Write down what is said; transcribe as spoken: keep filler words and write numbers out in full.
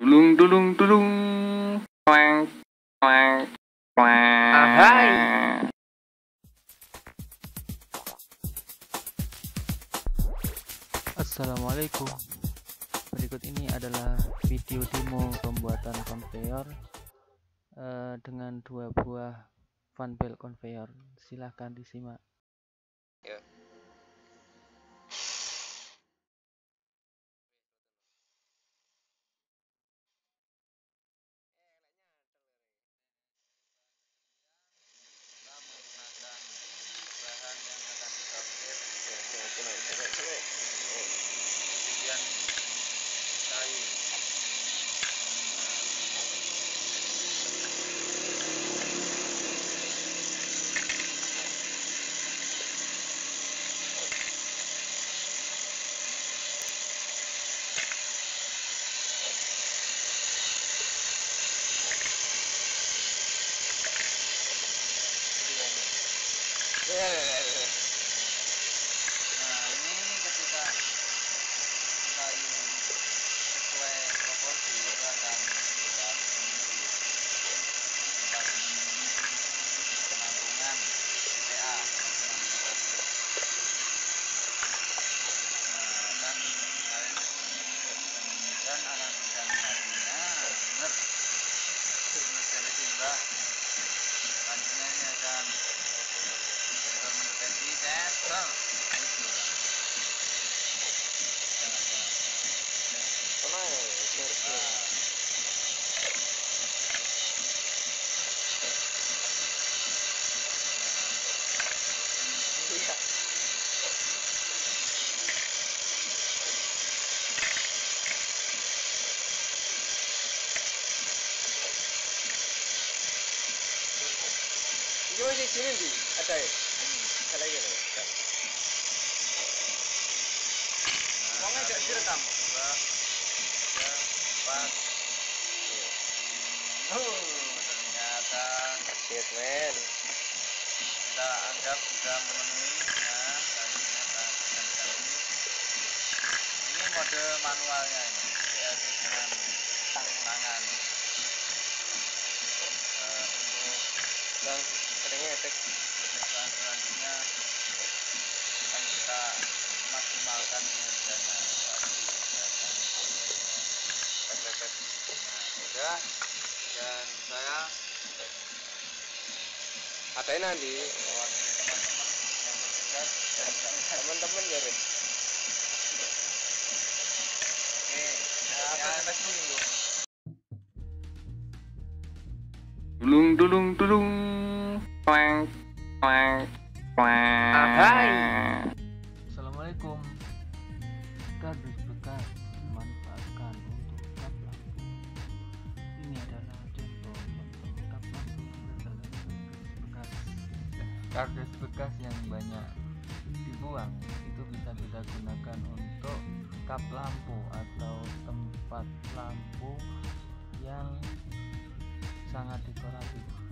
Dulung dulung dulung. Clank clank clank. Hai. Assalamualaikum. Berikut ini adalah video demo pembuatan conveyor uh, dengan dua buah fan belt conveyor. Silahkan disimak. Ya. Nah, ini ketika kayu sesuai proporsi itu akan kita tempat penampungan P A nah, dan dan akan bisa melihatnya benar dari simbah selanjutnya ini akan sensor mendeteksi sensor itu Gimana sih sini di ada ya? Ada lagi ada. Ngomongnya gak direkam. dua tiga empat oh ternyata Shit man. kita anggap sudah memenuhi. Nah selanjutnya kita akan ganti ini mode manualnya ini P L C dengan tangan uh, untuk Bang, katanya efek. pemeriksaan selanjutnya akan kita maksimalkan kinerjanya efek-efek. Nah sudah, dan saya Ada nanti mewakili teman-teman yang bertugas dan teman-teman ya Ren. oke Apa tes dulu? Dulung dulung dulung. Clank clank clank. Hai. Assalamualaikum. Kardus bekas dimanfaatkan untuk kap lampu. Ini adalah contoh contoh kap lampu bekas. Kardus bekas yang banyak dibuang itu bisa kita gunakan untuk kap lampu atau tempat lampu yang sangat dekoratif.